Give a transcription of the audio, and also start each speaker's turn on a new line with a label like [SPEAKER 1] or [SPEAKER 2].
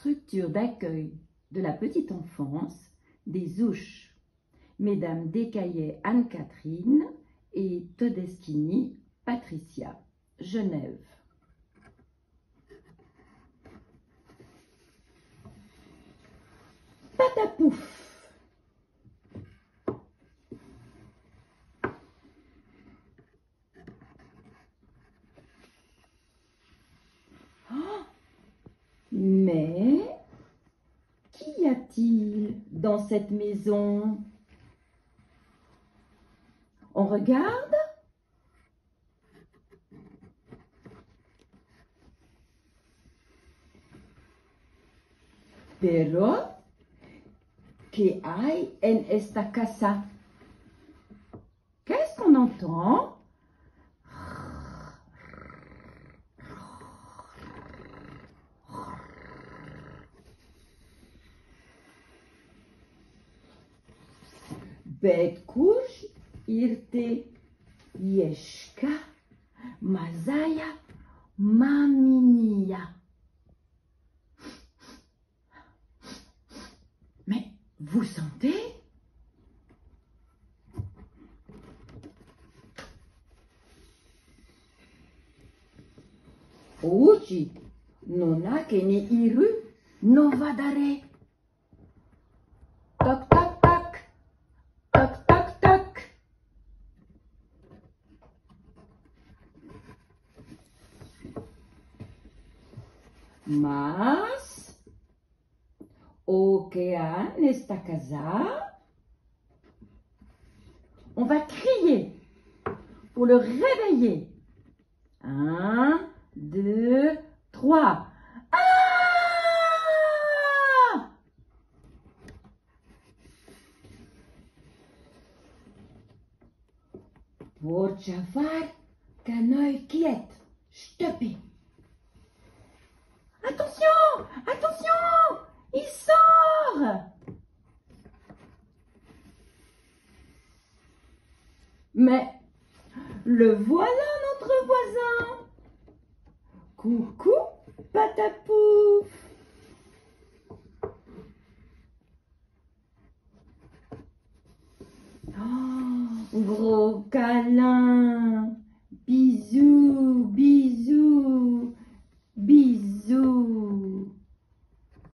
[SPEAKER 1] Structure d'accueil de la petite enfance des Ouches. Mesdames Descaillet Anne-Catherine et Todeschini Patricia, Genève. Patapouf. Oh, mais qu'y a-t-il dans cette maison? On regarde? Pero, ¿qué hay en esta casa? Qu'est-ce qu'on entend? Betkush irte Yeshka Mazaya Maminia. Mais vous sentez? Uchi, nona che ne iru no vadare. Toc toc toc, toc toc toc. Mas, o que há nesta casa? On va crier pour le réveiller. 1, 2, 3. Ah! Por favor, canoë quiet. Stoppez. Attention! Attention! Il sort! Mais le voilà notre voisin. Coucou, Patapouf. Oh, gros câlin.